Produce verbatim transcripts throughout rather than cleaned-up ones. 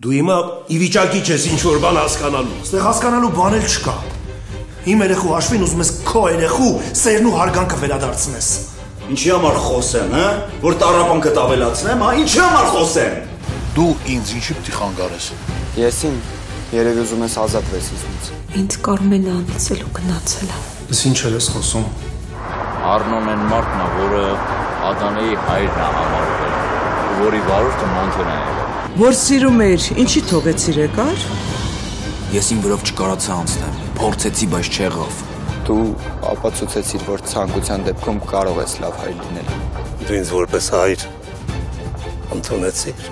Դու հիմա ի վիճակի չես ինչ-որ բան հասկանալու։ Ստեղ հասկանալու բան էլ չկա։ Իմ երեխու հաշվին ուզում ես քո երեխու սերն ու հարգանքը վերադարձնես։ Ինչի համար խոսեմ, հա? Որ տառապանքդ ավելացնեմ, հա? Ինչի համար խոսեմ։ Դու ինձ ինչի՞ պիտի խանգարես։ Եսին երևի ուզում ես ազատվես ինձնից։ Ինձ Կարմենը անիծել ու գնացել է։ Ես ինչ ես խոսում։ Արնոն են մարդն է, որը Ադանեի հայրն է համարվել, որի վարորդը Մանթոնն է։ Որ սիրում էր, ինչի թողեցիր եկար։ Ես իմ վրով չկարացա անցնեմ, փորձեցի, բայց չեղավ։ Դու ապացուցեցիր, որ ցանկության դեպքում կարող ես լավ հայր լինել։ Դու ինձ որպես հայր ընդունեցիր։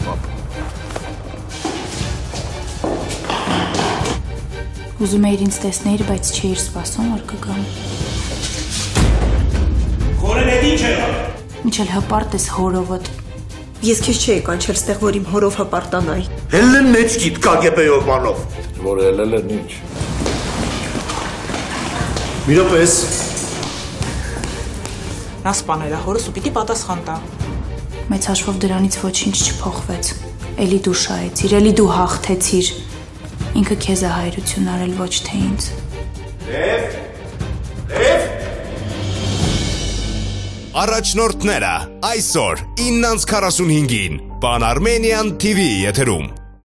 Ուզում էիր ինձ տեսնեիր, բայց չէիր սպասում, որ կգամ։ Խորեն էդ ինչ է։ Միչել հպարտ ես հորովդ։ Ես քեզ չէի կանչել ստեղ, որ իմ հորով հպարտանայի։ Հելլեն մեծ գիտ կագեպեյով մանով։ Որ ելել են ինչ։ Մի րոպե ես։ Նա սպանել է հորս ու պիտի պատասխան տա։ Մեծ հաշվով դրանից ոչինչ չփոխվեց։ Էլի դու շահեցիր, էլի դու հաղթեցիր։ Ինքը քեզ է հայրություն արել, ոչ թե ինձ։ Լև, լև։ Առաջնորդները այսօր ինը քառասունհինգին Pan Armenian T V եթերում